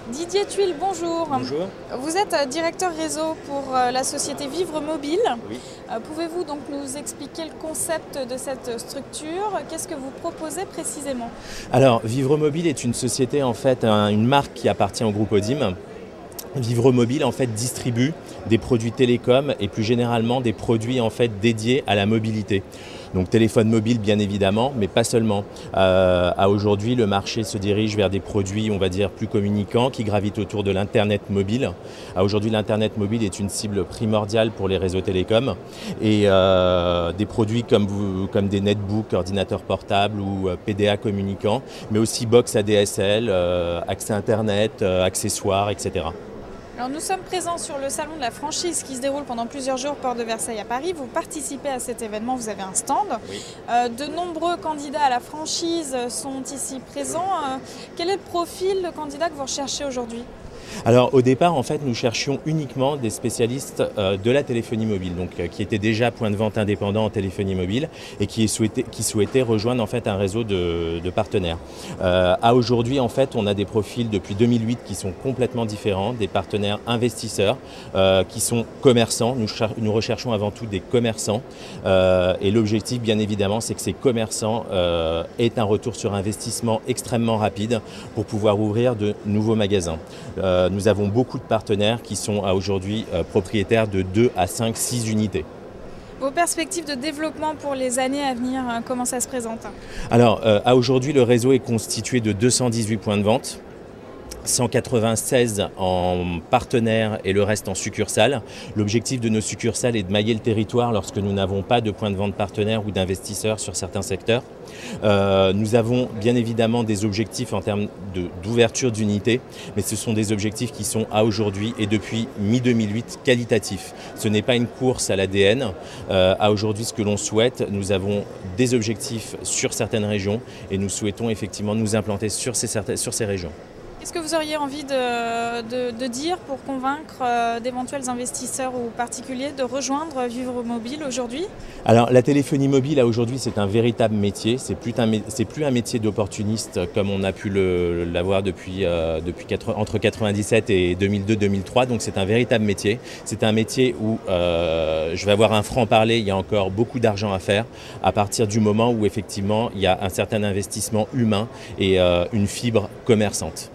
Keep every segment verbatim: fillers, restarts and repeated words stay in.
Didier Tuile, bonjour. Bonjour. Vous êtes directeur réseau pour la société Vivre Mobile. Oui. Pouvez-vous donc nous expliquer le concept de cette structure? Qu'est-ce que vous proposez précisément? Alors, Vivre Mobile est une société, en fait, une marque qui appartient au groupe Audim. Vivre Mobile en fait distribue des produits télécoms et plus généralement des produits en fait dédiés à la mobilité. Donc téléphone mobile bien évidemment, mais pas seulement. Euh, à aujourd'hui, le marché se dirige vers des produits, on va dire, plus communicants qui gravitent autour de l'Internet mobile. À aujourd'hui, l'Internet mobile est une cible primordiale pour les réseaux télécoms et euh, des produits comme, vous, comme des netbooks, ordinateurs portables ou euh, P D A communicants, mais aussi box A D S L, euh, accès Internet, euh, accessoires, et cetera. Alors nous sommes présents sur le salon de la franchise qui se déroule pendant plusieurs jours Porte de Versailles à Paris. Vous participez à cet événement, vous avez un stand. Oui. Euh, de nombreux candidats à la franchise sont ici présents. Euh, quel est le profil de candidat que vous recherchez aujourd'hui ? Alors au départ, en fait, nous cherchions uniquement des spécialistes euh, de la téléphonie mobile, donc euh, qui étaient déjà point de vente indépendant en téléphonie mobile et qui, souhaitaient, qui souhaitaient rejoindre en fait un réseau de, de partenaires. Euh, à aujourd'hui, en fait, on a des profils depuis deux mille huit qui sont complètement différents, des partenaires investisseurs euh, qui sont commerçants. Nous, nous recherchons avant tout des commerçants euh, et l'objectif, bien évidemment, c'est que ces commerçants euh, aient un retour sur investissement extrêmement rapide pour pouvoir ouvrir de nouveaux magasins. Euh, Nous avons beaucoup de partenaires qui sont à aujourd'hui euh, propriétaires de deux à cinq, six unités. Vos perspectives de développement pour les années à venir, comment ça se présente? Alors, euh, à aujourd'hui, le réseau est constitué de deux cent dix-huit points de vente. cent quatre-vingt-seize en partenaires et le reste en succursales. L'objectif de nos succursales est de mailler le territoire lorsque nous n'avons pas de points de vente partenaires ou d'investisseurs sur certains secteurs. Euh, nous avons bien évidemment des objectifs en termes d'ouverture d'unités, mais ce sont des objectifs qui sont à aujourd'hui et depuis mi deux mille huit qualitatifs. Ce n'est pas une course à l'A D N. Euh, à aujourd'hui, ce que l'on souhaite, nous avons des objectifs sur certaines régions et nous souhaitons effectivement nous implanter sur ces, sur ces régions. Qu'est-ce que vous auriez envie de, de, de dire pour convaincre euh, d'éventuels investisseurs ou particuliers de rejoindre Vivre Mobile aujourd'hui? Alors la téléphonie mobile aujourd'hui c'est un véritable métier, c'est plus un, c'est plus un métier d'opportuniste comme on a pu l'avoir depuis, euh, depuis quatre, entre quatre-vingt-dix-sept et deux mille deux deux mille trois, donc c'est un véritable métier. C'est un métier où euh, je vais avoir un franc-parler, il y a encore beaucoup d'argent à faire à partir du moment où effectivement il y a un certain investissement humain et euh, une fibre commerçante.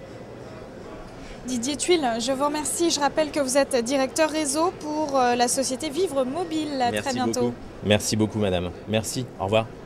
Didier Tuile, je vous remercie. Je rappelle que vous êtes directeur réseau pour la société Vivre Mobile. À Merci très bientôt. Beaucoup. Merci beaucoup madame. Merci, au revoir.